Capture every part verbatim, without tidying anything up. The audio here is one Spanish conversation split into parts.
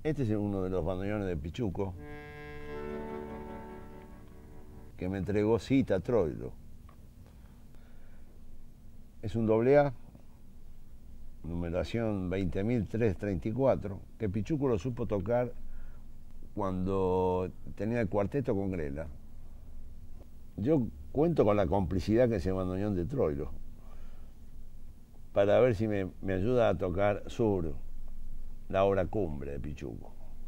Este es uno de los bandoneones de Pichuco que me entregó Zita Troilo. Es un doble A, numeración veinte mil trescientos treinta y cuatro, que Pichuco lo supo tocar cuando tenía el cuarteto con Grela. Yo cuento con la complicidad que ese bandoneón de Troilo, para ver si me, me ayuda a tocar Sur, la obra cumbre de Pichuco.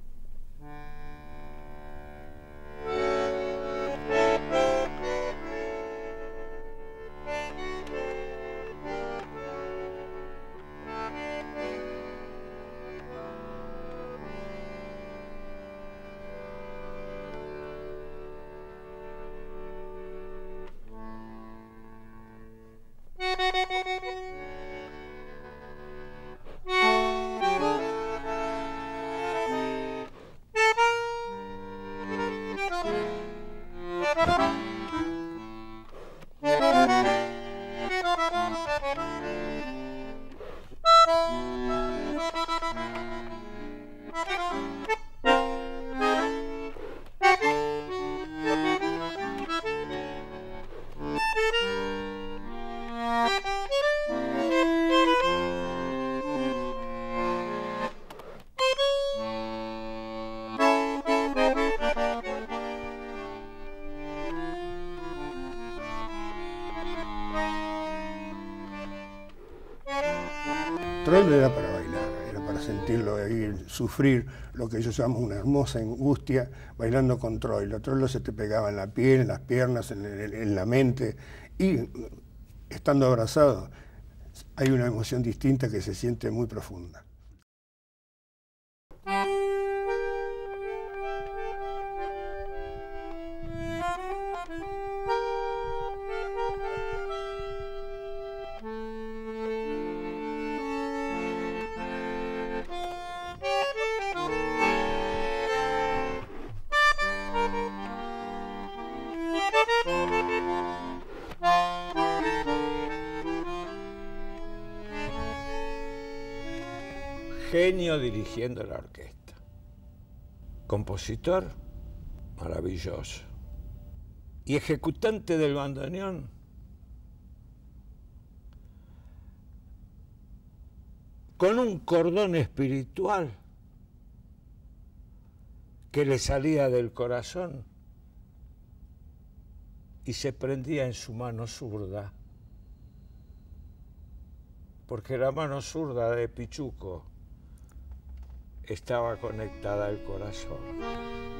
Troilo era para bailar, era para sentirlo ahí, sufrir lo que yo llamo una hermosa angustia bailando con Troilo. Troilo se te pegaba en la piel, en las piernas, en, en, en la mente, y estando abrazado hay una emoción distinta que se siente muy profunda. Genio dirigiendo la orquesta. Compositor maravilloso. Y ejecutante del bandoneón con un cordón espiritual que le salía del corazón y se prendía en su mano zurda, porque la mano zurda de Pichuco estaba conectada al corazón.